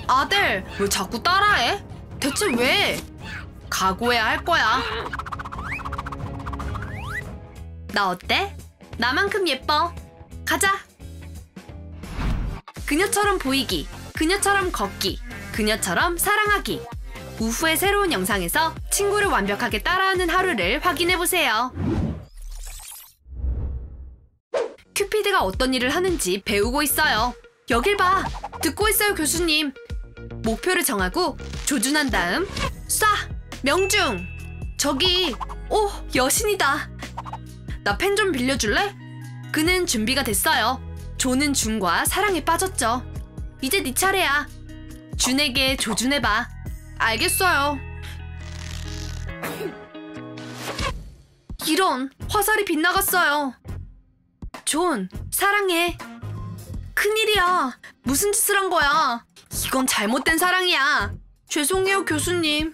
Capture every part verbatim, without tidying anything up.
아델, 왜 자꾸 따라해? 대체 왜? 각오해야 할 거야. 나 어때? 나만큼 예뻐. 가자. 그녀처럼 보이기, 그녀처럼 걷기, 그녀처럼 사랑하기. 우후의 새로운 영상에서 친구를 완벽하게 따라하는 하루를 확인해보세요. 큐피드가 어떤 일을 하는지 배우고 있어요. 여길 봐! 듣고 있어요, 교수님. 목표를 정하고 조준한 다음 쏴! 명중! 저기! 오! 여신이다! 나 펜 좀 빌려줄래? 그는 준비가 됐어요. 조는 준과 사랑에 빠졌죠. 이제 네 차례야. 준에게 조준해봐. 알겠어요. 이런! 화살이 빗나갔어요. 존, 사랑해. 큰일이야. 무슨 짓을 한 거야? 이건 잘못된 사랑이야. 죄송해요, 교수님.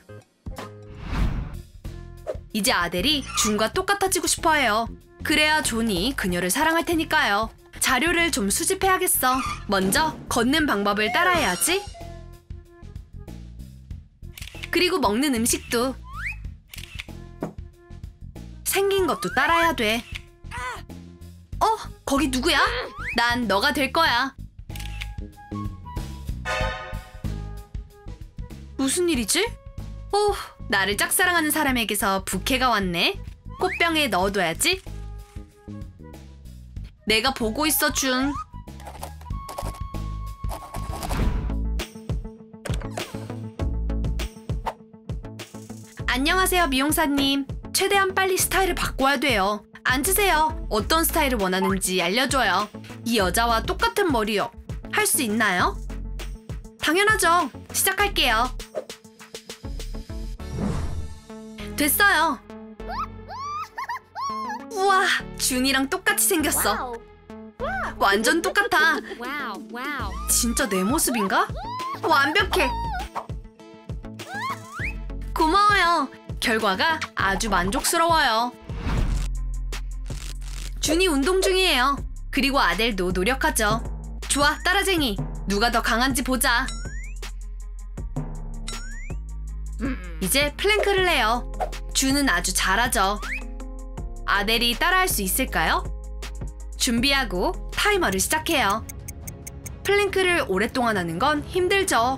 이제 아델이 준과 똑같아지고 싶어해요. 그래야 존이 그녀를 사랑할 테니까요. 자료를 좀 수집해야겠어. 먼저 걷는 방법을 따라해야지. 그리고 먹는 음식도. 생긴 것도 따라해야 돼. 어? 거기 누구야? 난 너가 될 거야. 무슨 일이지? 오, 나를 짝사랑하는 사람에게서 부케가 왔네. 꽃병에 넣어둬야지. 내가 보고 있어, 준. 안녕하세요, 미용사님. 최대한 빨리 스타일을 바꿔야 돼요. 앉으세요. 어떤 스타일을 원하는지 알려줘요. 이 여자와 똑같은 머리요. 할 수 있나요? 당연하죠. 시작할게요. 됐어요. 우와, 준이랑 똑같이 생겼어. 완전 똑같아. 진짜 내 모습인가? 완벽해. 고마워요. 결과가 아주 만족스러워요. 준이 운동 중이에요. 그리고 아델도 노력하죠. 좋아, 따라쟁이. 누가 더 강한지 보자. 이제 플랭크를 해요. 준은 아주 잘하죠. 아델이 따라할 수 있을까요? 준비하고 타이머를 시작해요. 플랭크를 오랫동안 하는 건 힘들죠.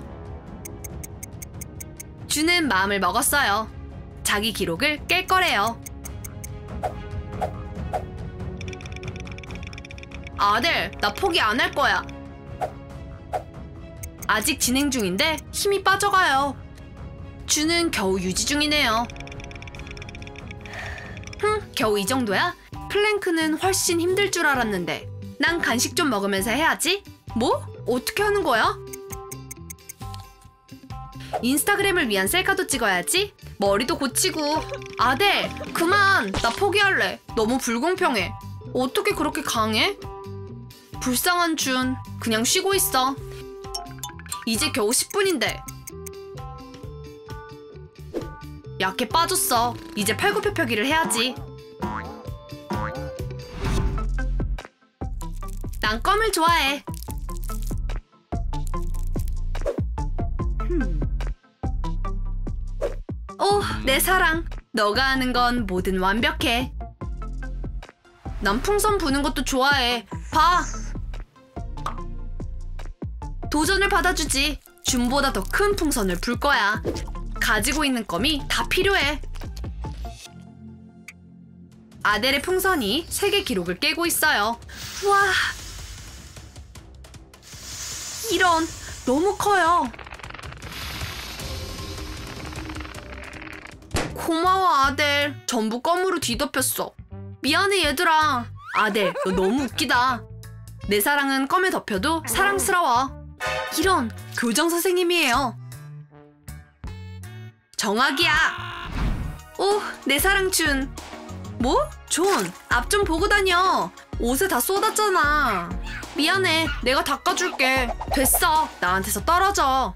준은 마음을 먹었어요. 자기 기록을 깰 거래요. 아델, 나 포기 안 할 거야. 아직 진행 중인데 힘이 빠져가요. 준은 겨우 유지 중이네요. 흠, 겨우 이 정도야? 플랭크는 훨씬 힘들 줄 알았는데. 난 간식 좀 먹으면서 해야지. 뭐? 어떻게 하는 거야? 인스타그램을 위한 셀카도 찍어야지. 머리도 고치고. 아델, 그만. 나 포기할래. 너무 불공평해. 어떻게 그렇게 강해? 불쌍한 준. 그냥 쉬고 있어. 이제 겨우 십 분인데. 약해 빠졌어. 이제 팔굽혀펴기를 해야지. 난 껌을 좋아해. 오, 내 사랑. 너가 하는 건 뭐든 완벽해. 난 풍선 부는 것도 좋아해. 봐. 도전을 받아주지. 준보다 더 큰 풍선을 불 거야. 가지고 있는 껌이 다 필요해. 아델의 풍선이 세계 기록을 깨고 있어요. 와, 이런, 너무 커요. 고마워, 아델. 전부 껌으로 뒤덮였어. 미안해, 얘들아. 아델, 너 너무 웃기다. 내 사랑은 껌에 덮여도 사랑스러워. 이런, 교장 선생님이에요. 정학이야. 오, 내 사랑 준. 뭐? 존, 앞 좀 보고 다녀. 옷에 다 쏟았잖아. 미안해, 내가 닦아줄게. 됐어, 나한테서 떨어져.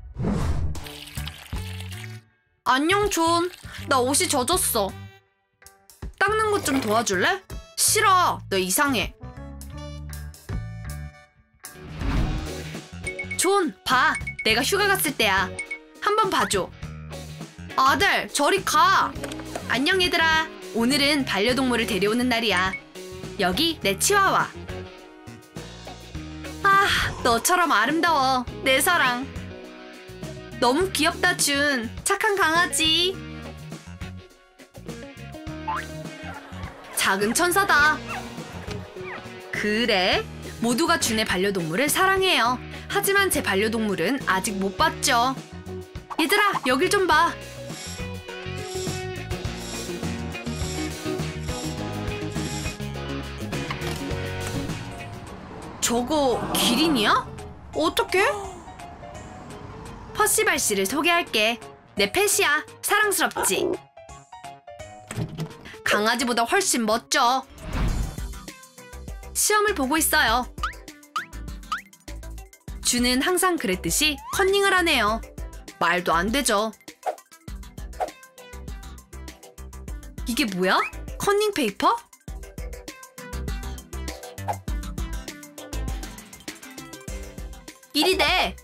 안녕, 존. 나 옷이 젖었어. 닦는 것 좀 도와줄래? 싫어, 너 이상해. 존, 봐. 내가 휴가 갔을 때야. 한번 봐줘. 아들, 저리 가. 안녕 얘들아. 오늘은 반려동물을 데려오는 날이야. 여기 내 치와와. 아, 너처럼 아름다워. 내 사랑. 너무 귀엽다, 준. 착한 강아지. 작은 천사다. 그래? 모두가 준의 반려동물을 사랑해요. 하지만 제 반려동물은 아직 못 봤죠. 얘들아, 여길 좀 봐. 저거 기린이야? 어떡해? 퍼시발 씨를 소개할게. 내 펫이야. 사랑스럽지? 강아지보다 훨씬 멋져. 시험을 보고 있어요. 주는 항상 그랬듯이 컨닝을 하네요. 말도 안 되죠. 이게 뭐야? 컨닝 페이퍼? 이리 내!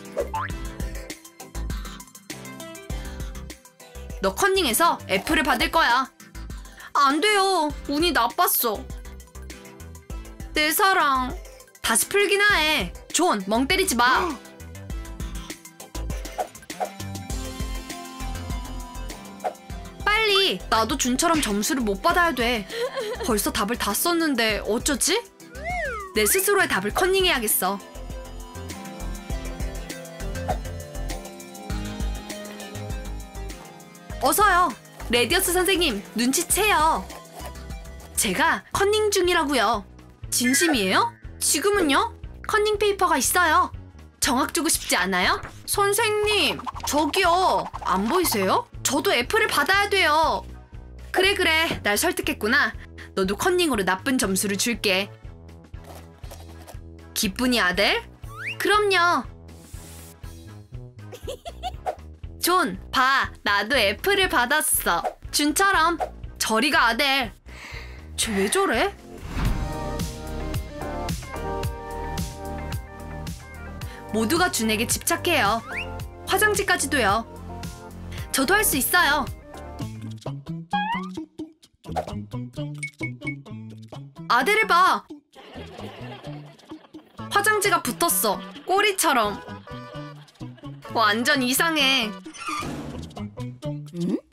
너 컨닝해서 F를 받을 거야. 안 돼요. 운이 나빴어. 내 사랑. 다시 풀기나 해. 존, 멍 때리지 마. 빨리. 나도 준처럼 점수를 못 받아야 돼. 벌써 답을 다 썼는데 어쩌지? 내 스스로의 답을 컨닝해야겠어. 어서요. 레디어스 선생님, 눈치채요. 제가 컨닝 중이라고요. 진심이에요? 지금은요? 컨닝 페이퍼가 있어요. 정확 주고 싶지 않아요? 선생님, 저기요. 안 보이세요? 저도 F를 받아야 돼요. 그래 그래, 날 설득했구나. 너도 컨닝으로 나쁜 점수를 줄게. 기쁘니 아들? 그럼요. 존, 봐. 나도 F를 받았어. 준처럼. 저리 가, 아들. 쟤 왜 저래? 모두가 준에게 집착해요. 화장지까지도요. 저도 할 수 있어요. 아들을 봐. 화장지가 붙었어. 꼬리처럼. 완전 이상해. 응?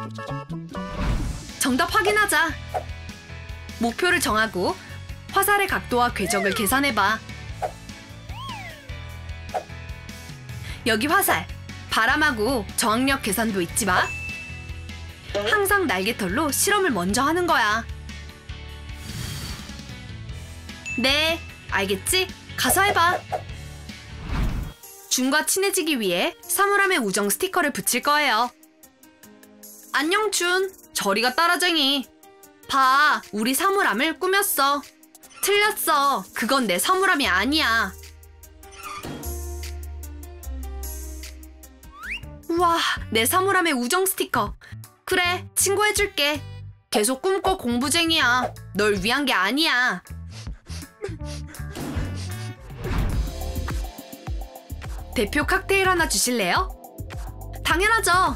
정답 확인하자. 목표를 정하고 화살의 각도와 궤적을 계산해봐. 여기 화살. 바람하고 저항력 계산도 잊지 마. 항상 날개털로 실험을 먼저 하는 거야. 네, 알겠지? 가서 해봐. 준과 친해지기 위해 사물함에 우정 스티커를 붙일 거예요. 안녕, 준. 저리가 따라쟁이. 봐, 우리 사물함을 꾸몄어. 틀렸어. 그건 내 사물함이 아니야. 우와, 내 사물함의 우정 스티커. 그래, 친구해줄게. 계속 꿈꿔 공부쟁이야. 널 위한 게 아니야. 대표 칵테일 하나 주실래요? 당연하죠.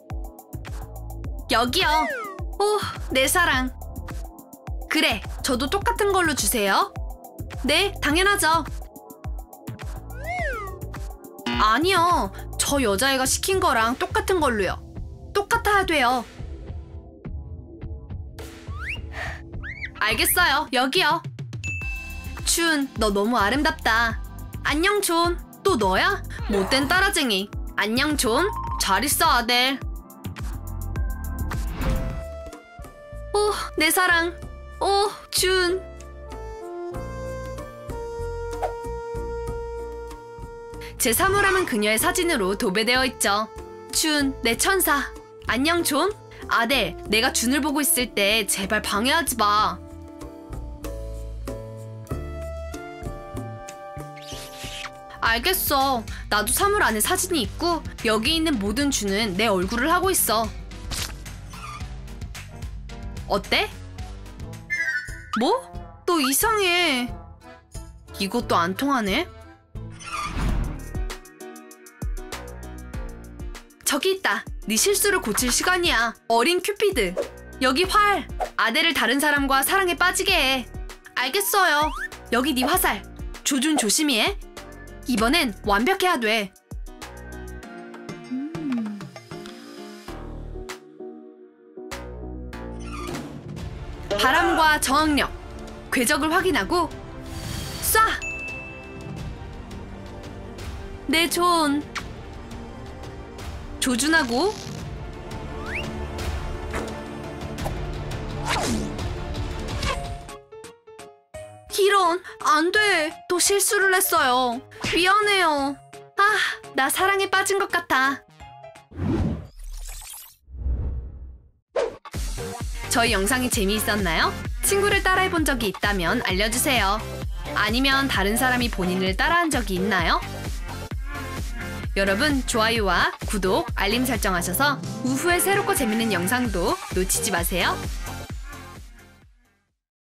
여기요. 오, 내 사랑. 그래, 저도 똑같은 걸로 주세요. 네, 당연하죠. 아니요, 저 여자애가 시킨 거랑 똑같은 걸로요. 똑같아야 돼요. 알겠어요, 여기요. 준, 너 너무 아름답다. 안녕, 존. 또 너야? 못된 따라쟁이. 안녕, 존. 잘 있어, 아들. 오, 내 사랑. 오, 준. 제 사물함은 그녀의 사진으로 도배되어 있죠. 준, 내 천사. 안녕, 존. 아들, 내가 준을 보고 있을 때 제발 방해하지 마. 알겠어. 나도 사물 안에 사진이 있고 여기 있는 모든 준은 내 얼굴을 하고 있어. 어때? 뭐? 너 이상해. 이것도 안 통하네? 저기 있다. 네 실수를 고칠 시간이야. 어린 큐피드. 여기 활. 아델을 다른 사람과 사랑에 빠지게 해. 알겠어요. 여기 네 화살. 조준 조심히 해. 이번엔 완벽해야 돼. 음. 바람과 저항력. 궤적을 확인하고 쏴! 네, 존. 조준하고 이런, 안 돼. 또 실수를 했어요. 미안해요. 아, 나 사랑에 빠진 것 같아. 저희 영상이 재미있었나요? 친구를 따라해본 적이 있다면 알려주세요. 아니면 다른 사람이 본인을 따라한 적이 있나요? 여러분, 좋아요와 구독, 알림 설정하셔서 후에 새롭고 재밌는 영상도 놓치지 마세요.